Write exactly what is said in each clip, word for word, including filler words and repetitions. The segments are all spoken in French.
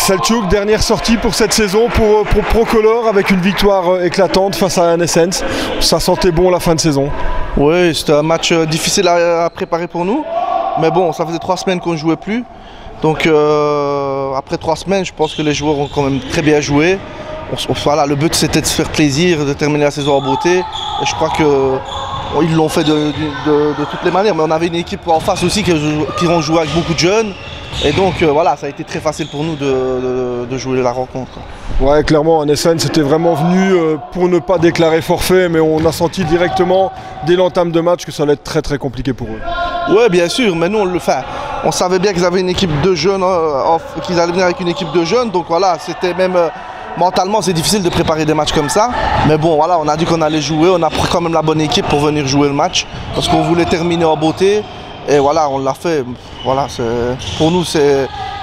Selçuk, dernière sortie pour cette saison pour, pour Procolor avec une victoire éclatante face à Renaissance. Ça sentait bon la fin de saison. Oui, c'était un match difficile à, à préparer pour nous. Mais bon, ça faisait trois semaines qu'on ne jouait plus. Donc euh, après trois semaines, je pense que les joueurs ont quand même très bien joué. On, on, voilà, le but c'était de se faire plaisir, de terminer la saison en beauté. Et je crois qu'ils l'ont fait de, de, de, de toutes les manières. Mais on avait une équipe en face aussi qui, qui ont joué avec beaucoup de jeunes. Et donc euh, voilà, ça a été très facile pour nous de, de, de jouer la rencontre. Ouais, clairement, Renaissance c'était vraiment venu euh, pour ne pas déclarer forfait, mais on a senti directement dès l'entame de match que ça allait être très très compliqué pour eux. Oui, bien sûr, mais nous on le fait. On savait bien qu'ils avaient une équipe de jeunes, euh, qu'ils allaient venir avec une équipe de jeunes, donc voilà, c'était même euh, mentalement c'est difficile de préparer des matchs comme ça. Mais bon, voilà, on a dit qu'on allait jouer, on a pris quand même la bonne équipe pour venir jouer le match, parce qu'on voulait terminer en beauté. Et voilà, on l'a fait. Voilà, pour nous, c'était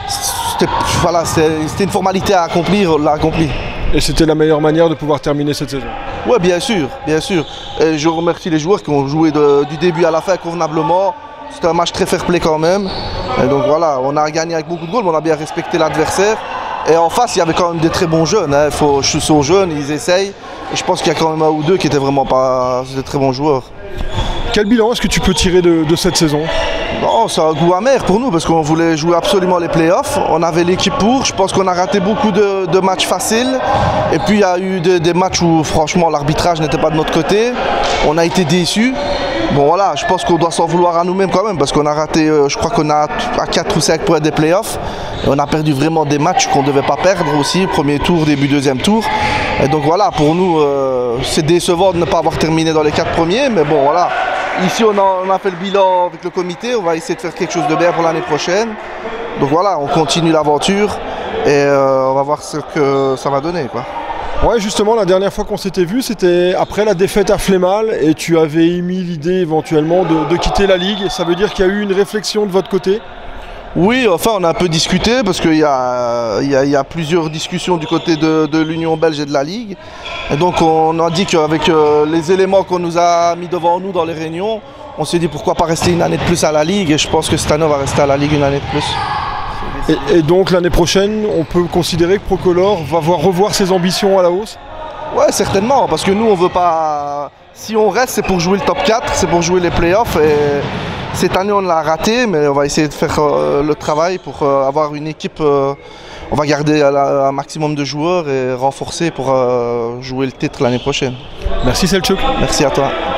voilà, une formalité à accomplir, on l'a accompli. Et c'était la meilleure manière de pouvoir terminer cette saison? Oui, bien sûr, bien sûr. Et je remercie les joueurs qui ont joué de, du début à la fin convenablement. C'était un match très fair-play quand même. Et donc voilà, on a gagné avec beaucoup de goals, mais on a bien respecté l'adversaire. Et en face, il y avait quand même des très bons jeunes. Hein. Faut, ils sont jeunes, ils essayent. Et je pense qu'il y a quand même un ou deux qui étaient vraiment pas des très bons joueurs. Quel bilan est-ce que tu peux tirer de, de cette saison? Non, c'est un goût amer pour nous parce qu'on voulait jouer absolument les playoffs. On avait l'équipe pour. Je pense qu'on a raté beaucoup de, de matchs faciles. Et puis il y a eu des, des matchs où franchement l'arbitrage n'était pas de notre côté. On a été déçus. Bon voilà, je pense qu'on doit s'en vouloir à nous-mêmes quand même parce qu'on a raté, euh, je crois qu'on a à quatre ou cinq points des playoffs. Et on a perdu vraiment des matchs qu'on ne devait pas perdre aussi, premier tour, début deuxième tour. Et donc voilà, pour nous, euh, c'est décevant de ne pas avoir terminé dans les quatre premiers. Mais bon voilà. Ici, on a, on a fait le bilan avec le comité, on va essayer de faire quelque chose de bien pour l'année prochaine. Donc voilà, on continue l'aventure et euh, on va voir ce que ça va donner, quoi. Ouais, justement, la dernière fois qu'on s'était vu, c'était après la défaite à Flémal et tu avais émis l'idée éventuellement de, de quitter la Ligue. Ça veut dire qu'il y a eu une réflexion de votre côté? Oui, enfin on a un peu discuté parce qu'il y a, il y a, il y a plusieurs discussions du côté de, de l'Union belge et de la Ligue. Et donc on a dit qu'avec euh, les éléments qu'on nous a mis devant nous dans les réunions, on s'est dit pourquoi pas rester une année de plus à la Ligue et je pense que cette année on va rester à la Ligue une année de plus. Et, et donc l'année prochaine, on peut considérer que Procolor va voir, revoir ses ambitions à la hausse? Ouais, certainement, parce que nous on veut pas... Si on reste, c'est pour jouer le top quatre, c'est pour jouer les playoffs. Et cette année on l'a raté, mais on va essayer de faire euh, le travail pour euh, avoir une équipe. Euh, on va garder un maximum de joueurs et renforcer pour euh, jouer le titre l'année prochaine. Merci Selçuk. Merci à toi.